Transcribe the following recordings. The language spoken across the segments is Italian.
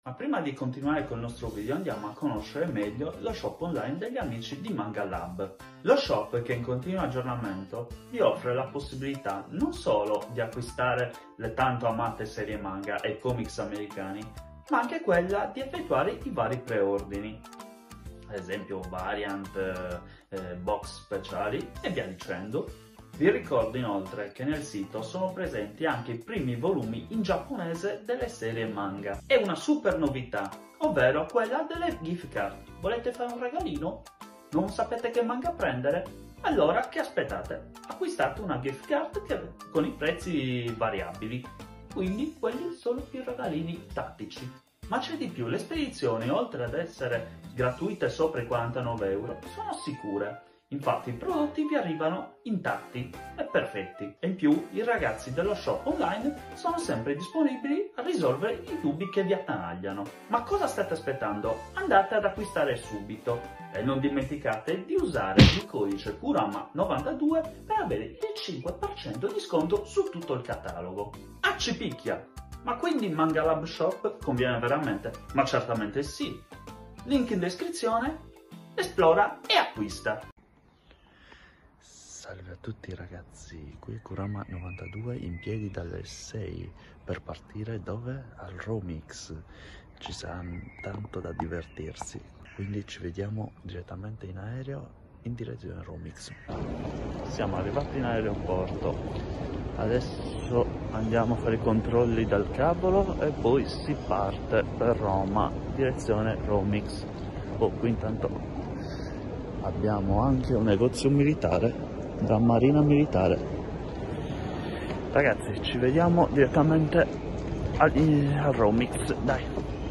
Ma prima di continuare con il nostro video andiamo a conoscere meglio lo shop online degli amici di Manga Lab. Lo shop, che è in continuo aggiornamento, vi offre la possibilità non solo di acquistare le tanto amate serie manga e comics americani, ma anche quella di effettuare i vari preordini, ad esempio variant, box speciali e via dicendo. Vi ricordo inoltre che nel sito sono presenti anche i primi volumi in giapponese delle serie manga e una super novità, ovvero quella delle gift card. Volete fare un regalino? Non sapete che manga prendere? Allora che aspettate? Acquistate una gift card con i prezzi variabili, quindi quelli sono più regalini tattici. Ma c'è di più, le spedizioni, oltre ad essere gratuite sopra i 49 €, sono sicure. Infatti i prodotti vi arrivano intatti e perfetti, e in più i ragazzi dello shop online sono sempre disponibili a risolvere i dubbi che vi attanagliano. Ma cosa state aspettando? Andate ad acquistare subito e non dimenticate di usare il codice Kurama92 per avere il 5% di sconto su tutto il catalogo. Accipicchia! Ma quindi Manga Lab Shop conviene veramente? Ma certamente sì! Link in descrizione, esplora e acquista! Salve a tutti ragazzi, qui Kurama92 in piedi dalle 6 per partire dove? Al Romix. Ci sarà tanto da divertirsi, quindi ci vediamo direttamente in aereo in direzione Romix. Siamo arrivati in aeroporto, adesso andiamo a fare i controlli dal cavolo e poi si parte per Roma, direzione Romix. Qui intanto abbiamo anche un negozio militare da Marina Militare. Ragazzi, ci vediamo direttamente al Romix, dai.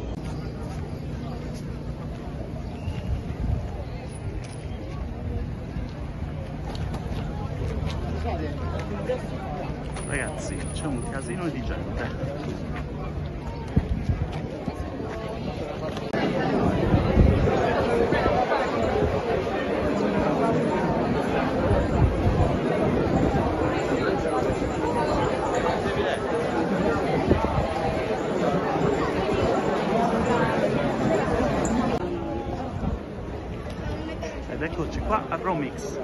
Ragazzi, c'è un casino di gente. Ed eccoci qua a Romix.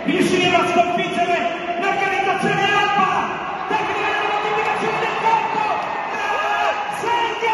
riusciremo a sconfiggere l'organizzazione Alba, tecnica della moltiplicazione del campo, segna!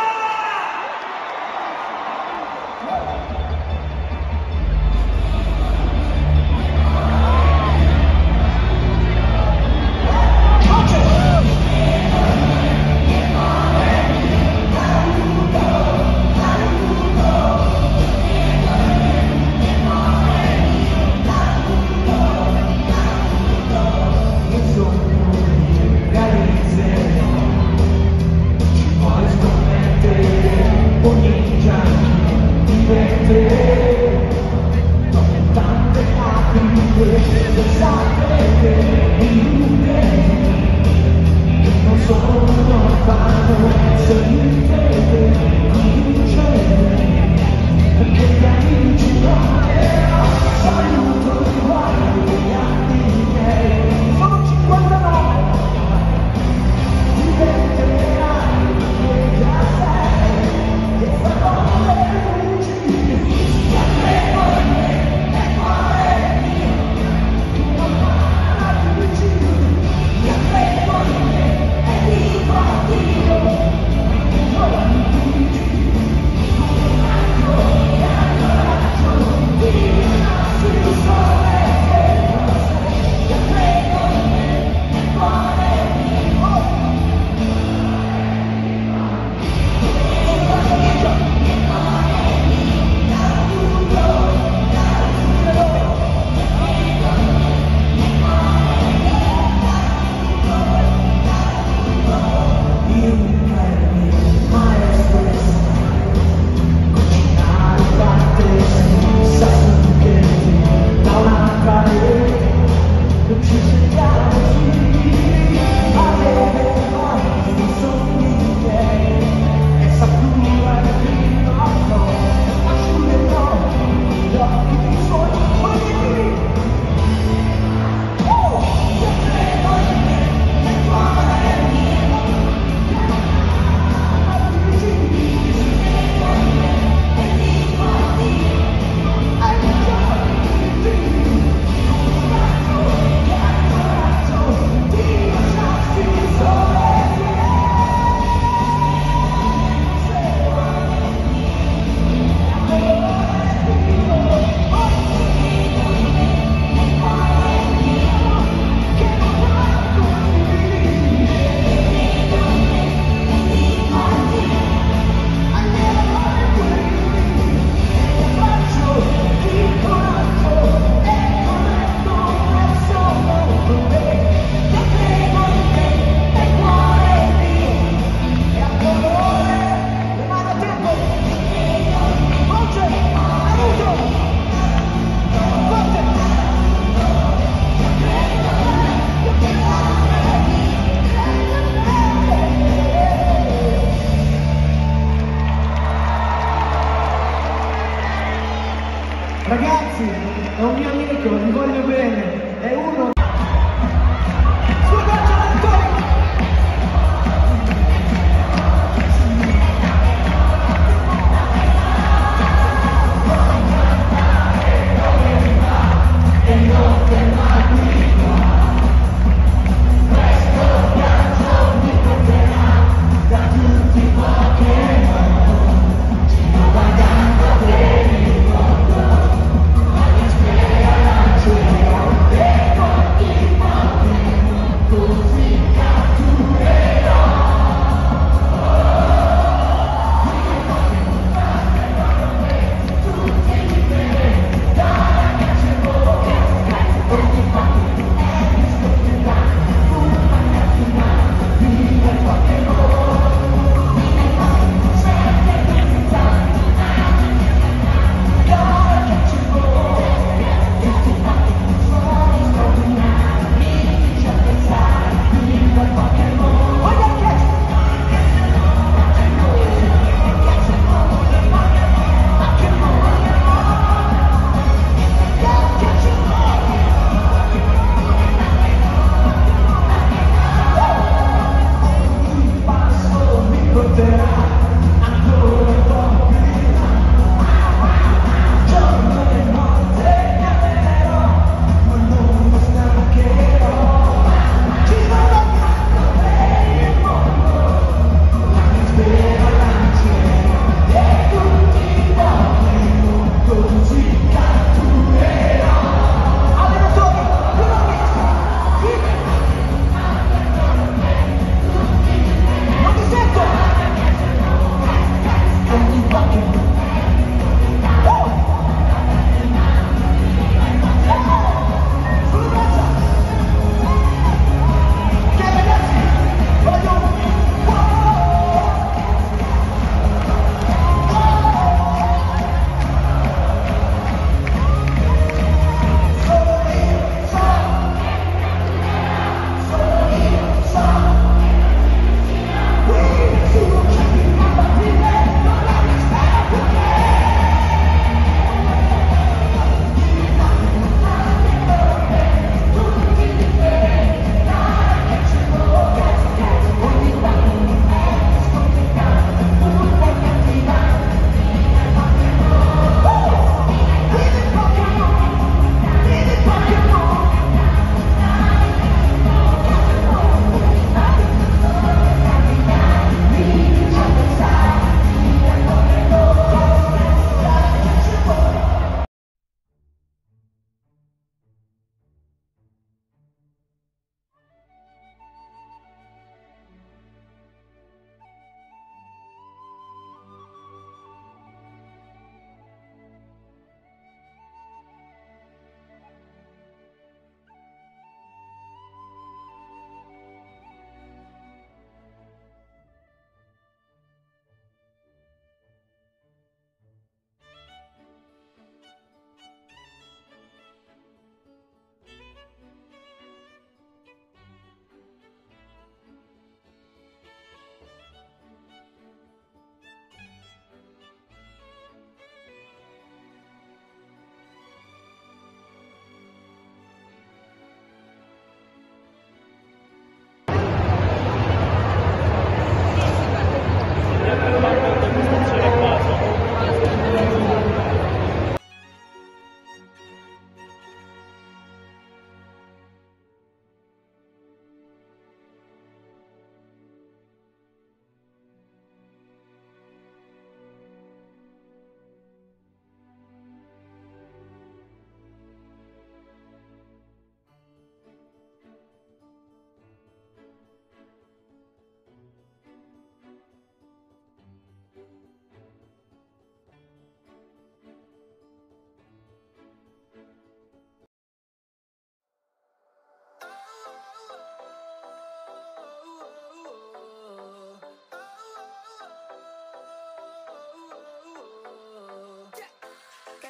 Ragazzi, è un mio amico, vi voglio bene, è uno... Yeah.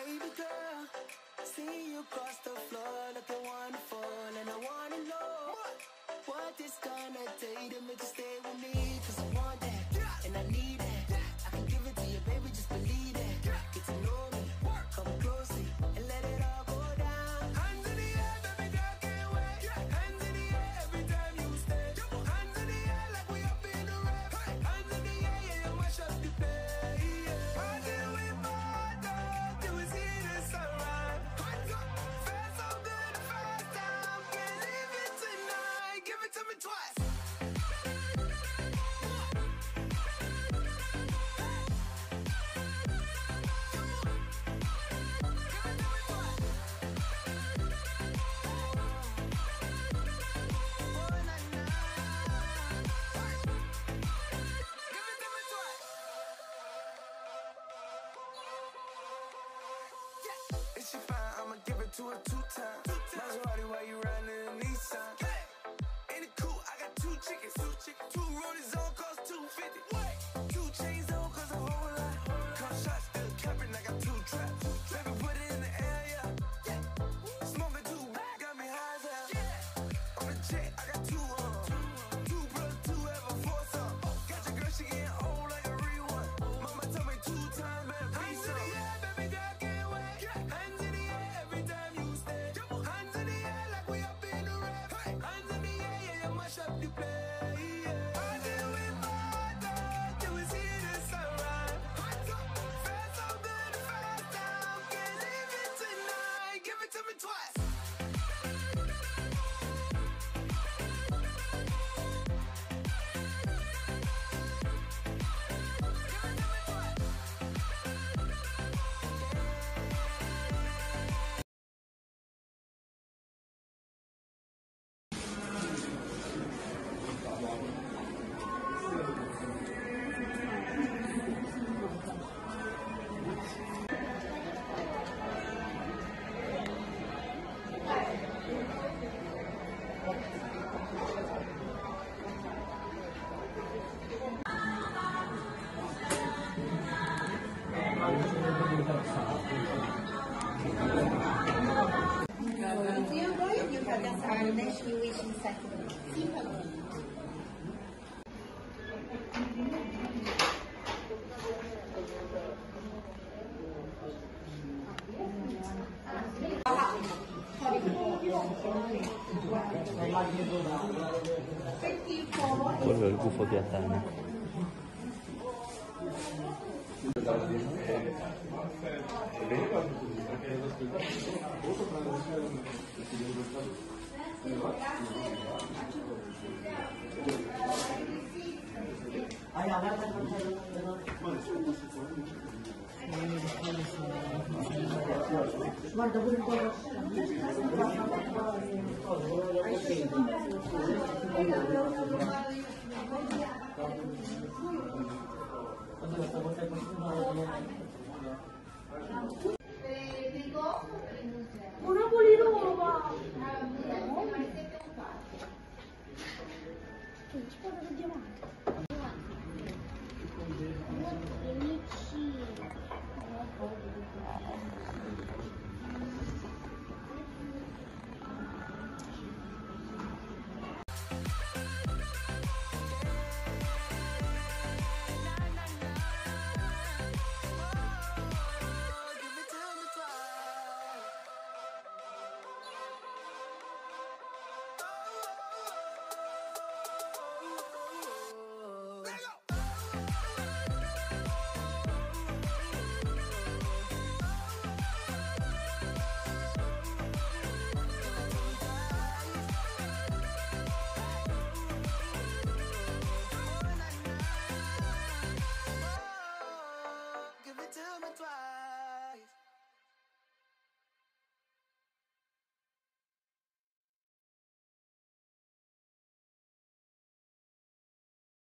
baby girl. See you cross the floor looking wonderful, and I wanna know what it's gonna take to make you stay with me. Cause I want that, and I need it. I can give it to you, baby, just believe it. Get to know me, come closely, and let it all go down. Hands in the air, baby girl, can't wait. Hands in the air every time you stay. Hands in the air like we up in the rap. Hands in the air, yeah, you mash up the place. Party with my dog till we see the sunrise. Hands up, feel so good the first time. Can't leave it tonight. Give it to me twice. If she fine, I'ma give it to her 2 times. Maserati, why you riding in a Nissan? In the coupe, I got 2 chickens. 2 rollies on, cost $250. 2 chains on, cause a whole lot. Come shots, still capping, I got 2 traps. Baby, put it in the air, yeah. Smoking 2, got me high as hell. On the jet, I got 2 on. 2 plus 2 ever 4 some. Got your girl, she getting old like a rewind. Mama told me 2 times, better be some. Baby girl, can't wait. Hands in the air every time you stay. Hands in the air like we up in the rap. Hands in the air, yeah, you mash up the place. Party with my dog till we see the sunrise. Hands up, feel so good the first time. Can't leave it tonight. Give it to me twice. You have just our national wishing Saturday. Quello è il gufo di Atene. Guarda pure un po'.